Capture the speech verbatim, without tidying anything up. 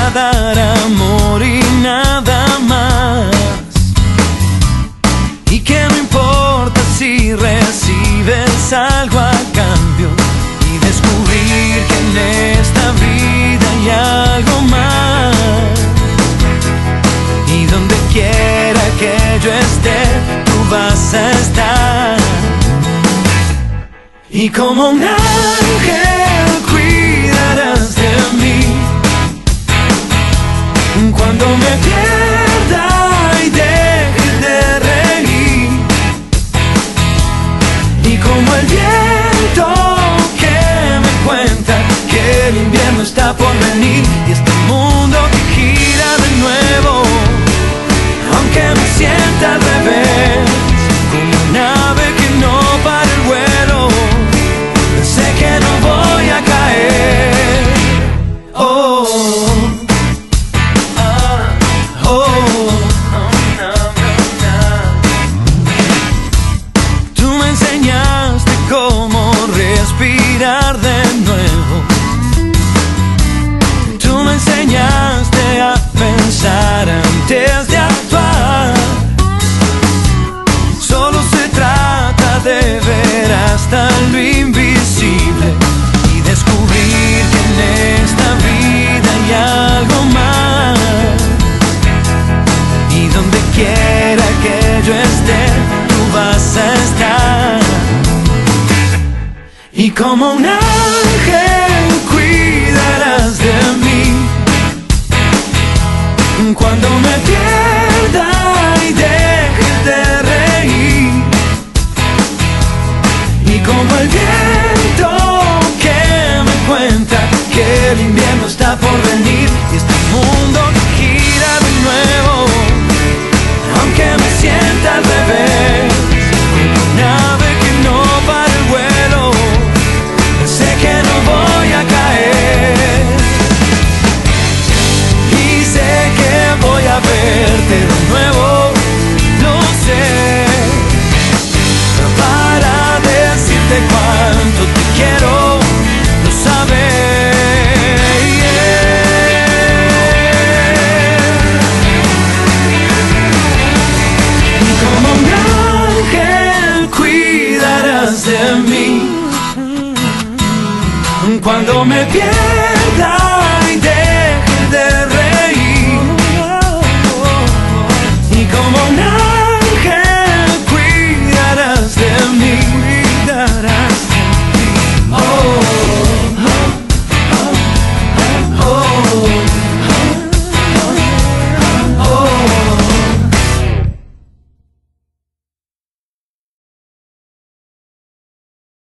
a dar amor y nada más, y que no importa si recibes algo a cambio, y descubrir que en esta vida hay algo más, y donde quiera que yo esté, tú vas a estar, y como un ángel cuidarás de mí cuando me pierda y deje de reír, y como el viento que me cuenta que el invierno está por venir, y este mundo que gira de nuevo, aunque me sienta al revés, como una ave que no para el vuelo, sé que no voy a caer. Oh, ah, oh, oh, no, no, no. Tú me enseñaste cómo respirar de nuevo. Tú me enseñaste a pensar antes de actuar. Solo se trata de ver hasta lo invisible y descubrir que en esta vida hay algo más, y donde quiera que yo esté, tú vas a estar, y como un ángel cuidarás de mí cuando me pierda y deje de reír, y como el viento que me cuenta que el invierno está por venir, y este mundo